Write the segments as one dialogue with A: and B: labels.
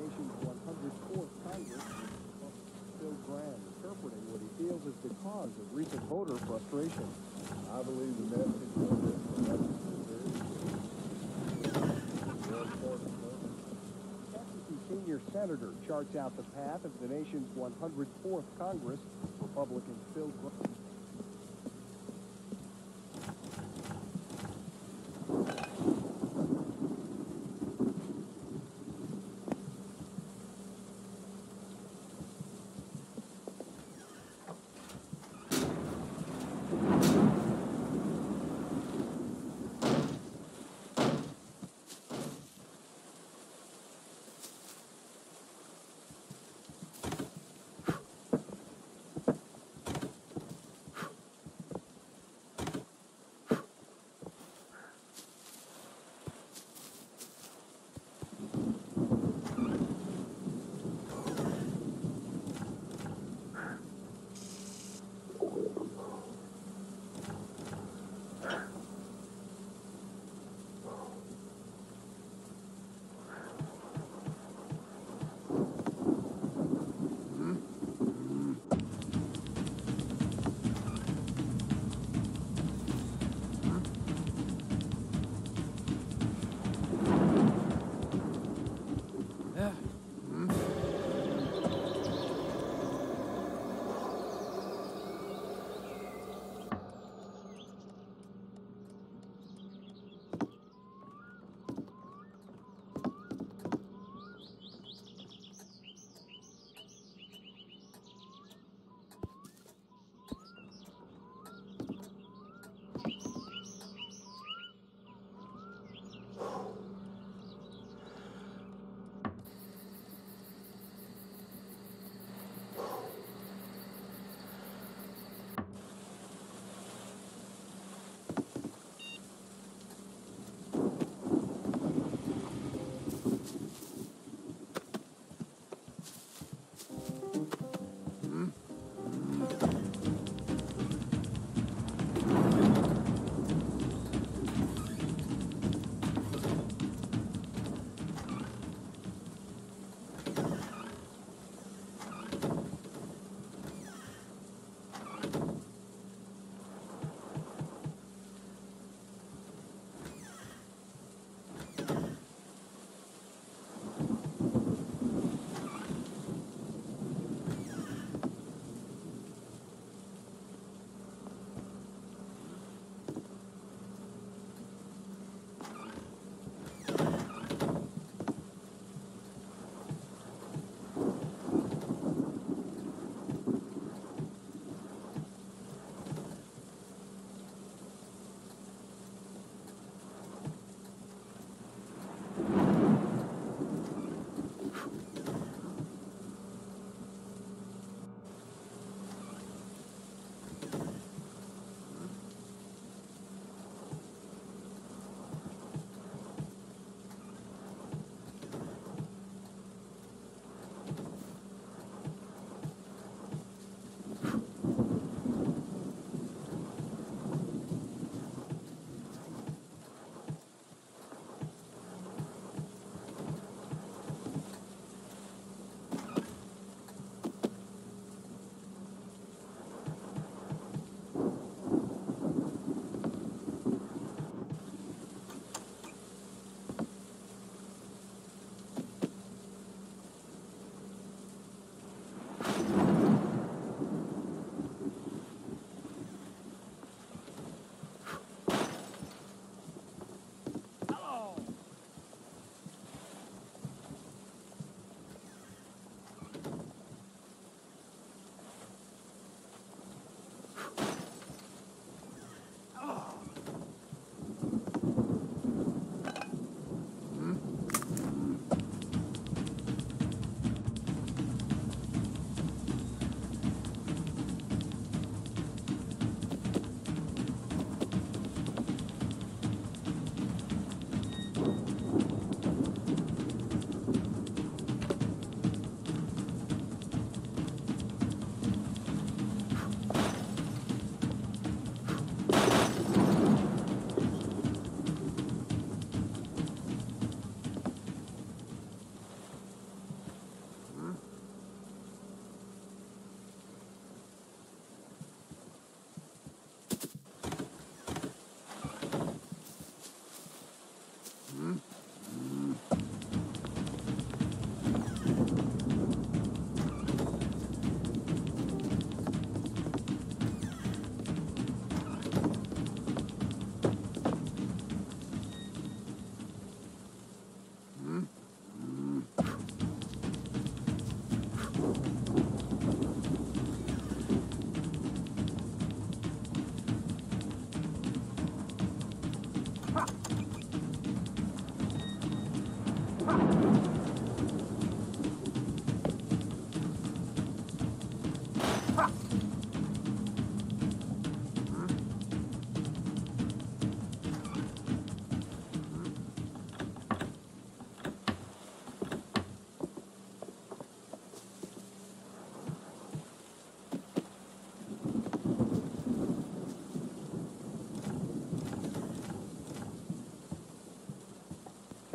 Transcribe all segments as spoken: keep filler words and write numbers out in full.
A: nation's one hundred fourth Congress, Bill Graham, interpreting what he feels is the cause of recent voter frustration.
B: I believe the message of this election is very important.
A: Texas' senior senator charts out the path of the nation's one hundred fourth Congress. Republicans Bill Graham.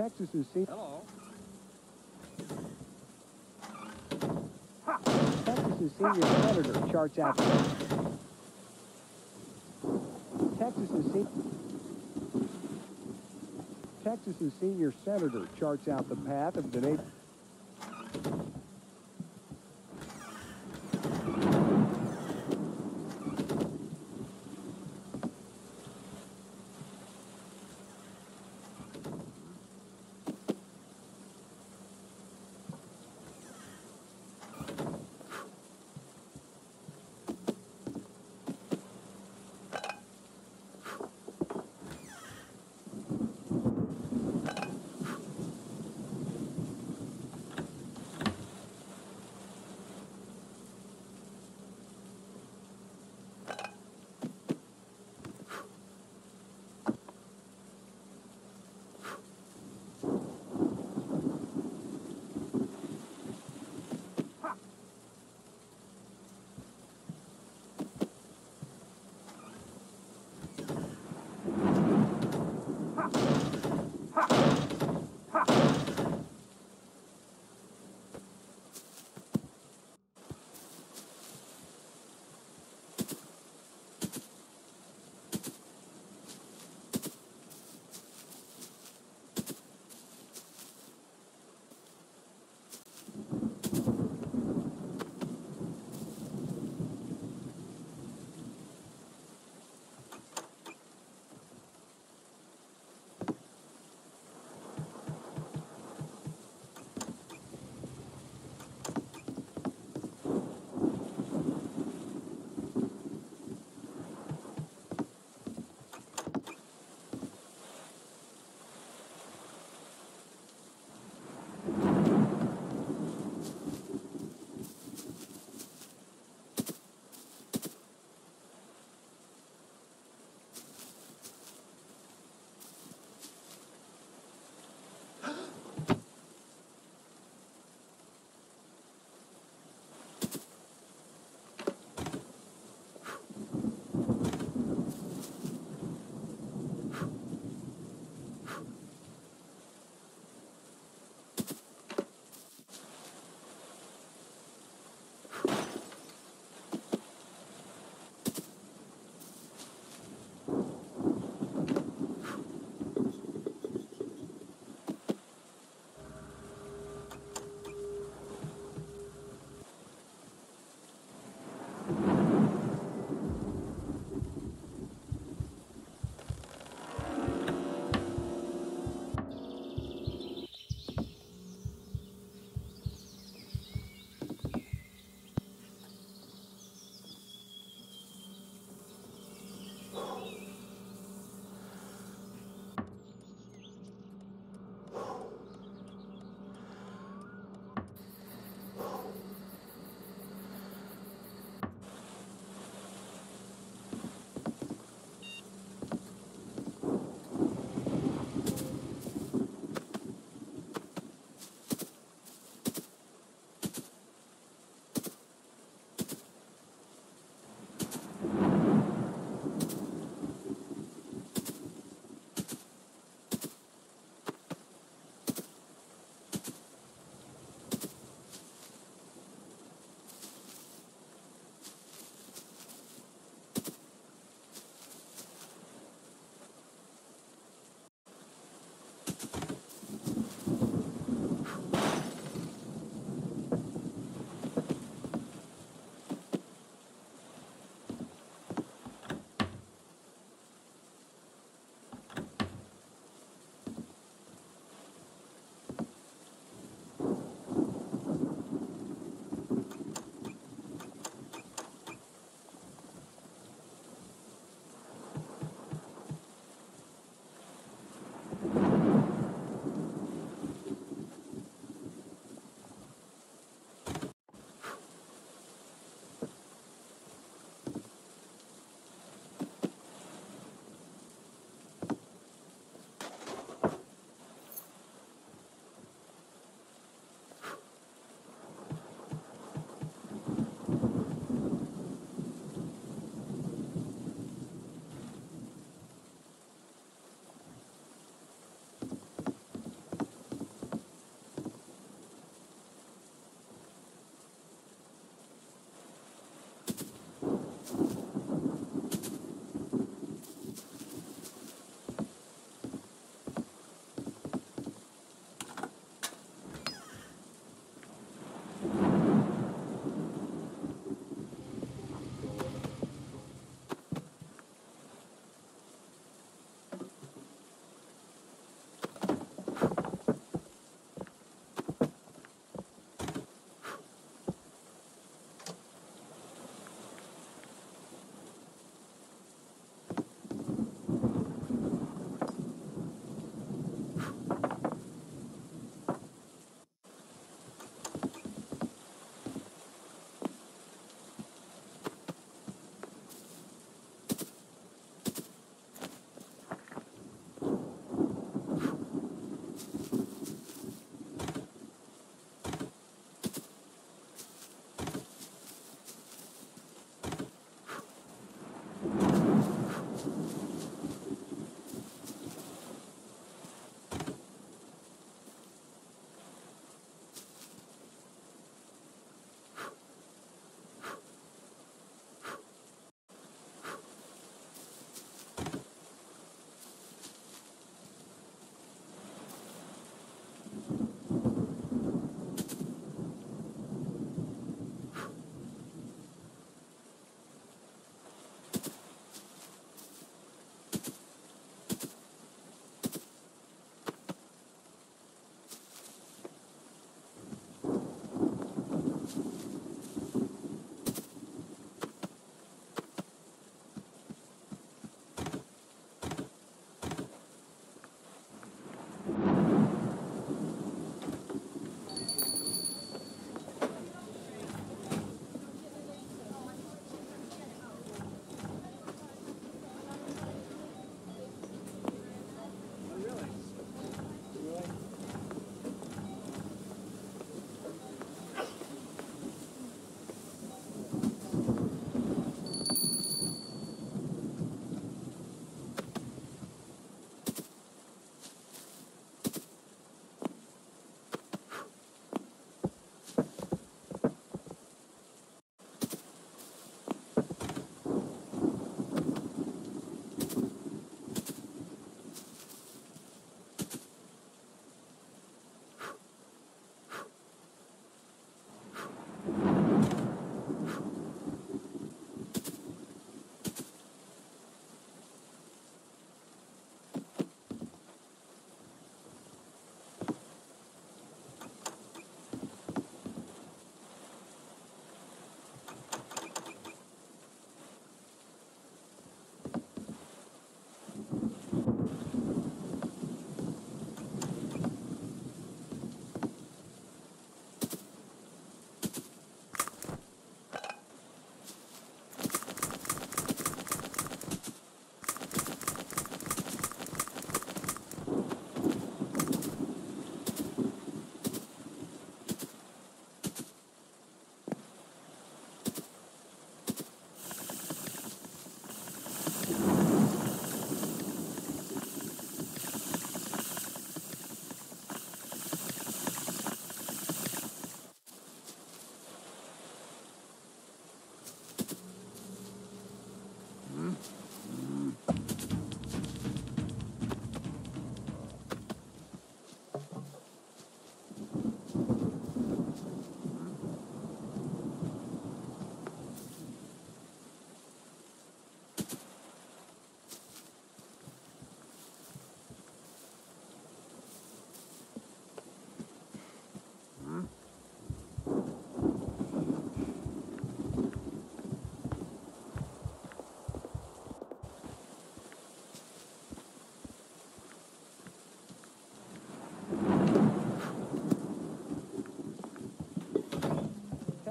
A: Texas's senior...
C: Hello.
A: Texas's senior senator charts out the Texas's se Texas's senior senator charts out the path of the nation.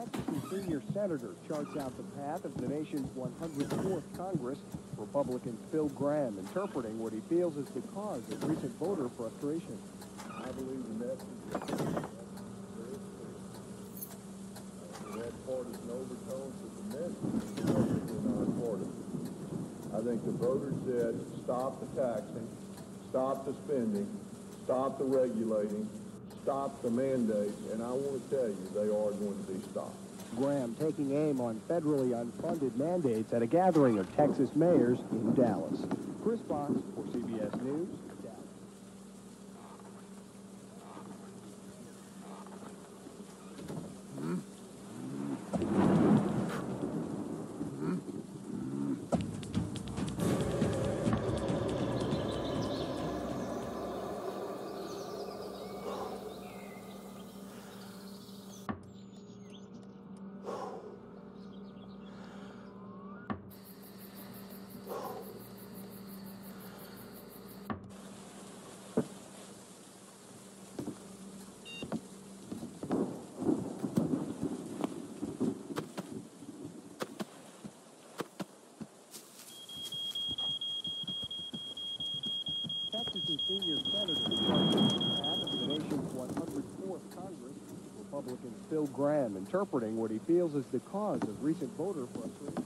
A: Texas' senior senator charts out the path of the nation's one hundred fourth Congress. Republican Phil Gramm interpreting what he feels is the cause of recent voter frustration.
B: I believe the message is very clear. Uh, it had partisan overtones, but the message is perfectly nonpartisan. I think the voters said, stop the taxing, stop the spending, stop the regulating, stop the mandates, and I want to tell you, they are going to be stopped.
A: Graham taking aim on federally unfunded mandates at a gathering of Texas mayors in Dallas. Chris Fox for C B S News, Dallas. Texas' senior senator charged the path of the nation's one hundred fourth Congress. Republican Phil Gramm interpreting what he feels is the cause of recent voter frustration.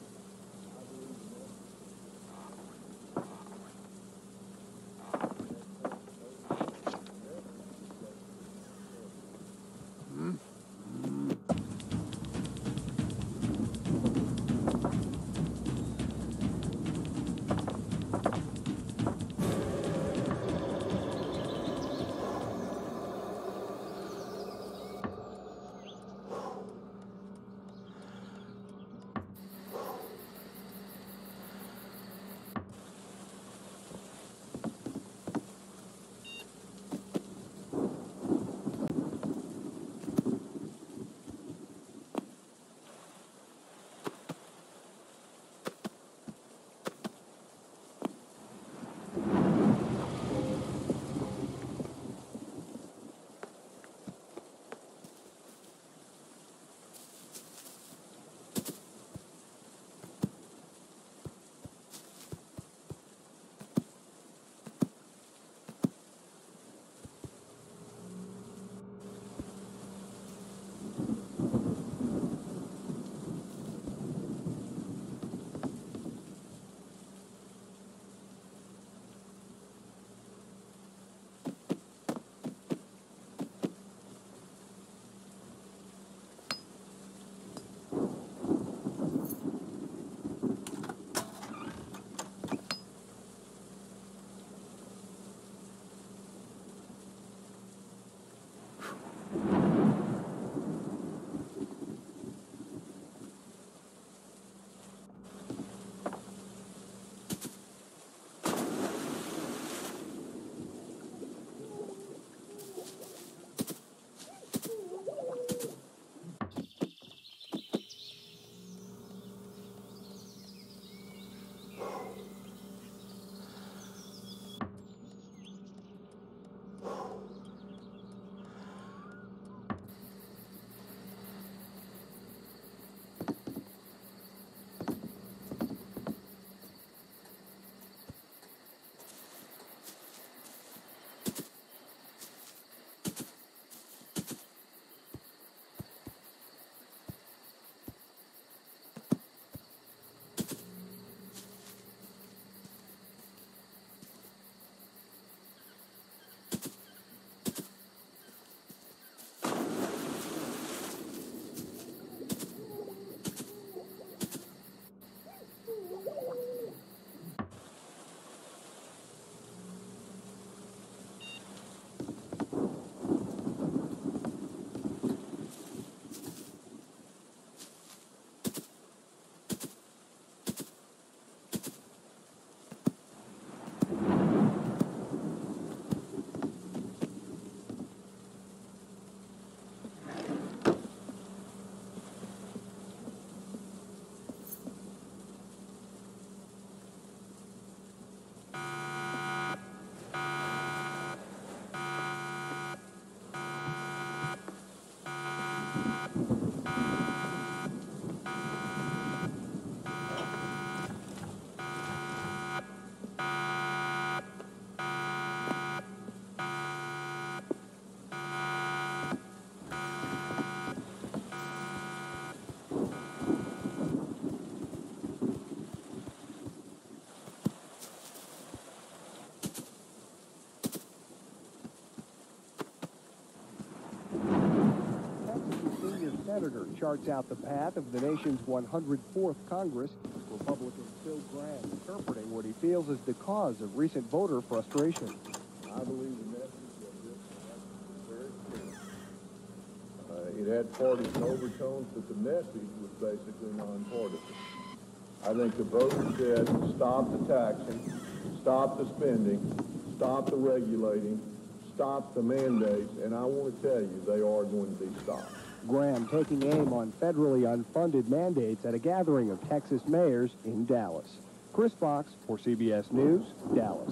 A: senator charts out the path of the nation's one hundred fourth Congress. Republican Bill Graham interpreting what he feels is the cause of recent voter frustration.
B: I believe the message of this election was very clear. Uh, it had partisan overtones, but the message was basically nonpartisan. I think the voters said, stop the taxing, stop the spending, stop the regulating, stop the mandates, and I want to tell you, they are going to be stopped.
A: Graham taking aim on federally unfunded mandates at a gathering of Texas mayors in Dallas. Chris Fox for C B S News, Dallas.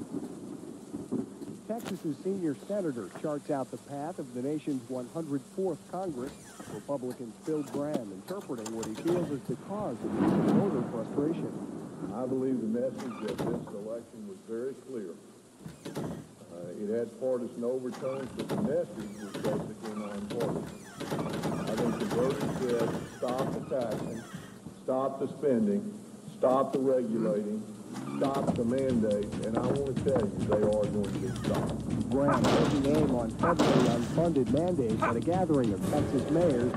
A: Texas's senior senator charts out the path of the nation's one hundred fourth Congress. Republican Bill Graham interpreting what he feels is the cause of recent voter frustration.
B: I believe the message of this election was very clear. Uh, it had partisan overtones, but the message was basically nonpartisan. I think the voters said, stop the taxing, stop the spending, stop the regulating, stop the mandates, and I want to tell you, they are going to be stopped.
A: Graham taking aim on federally unfunded mandates at a gathering of Texas mayors.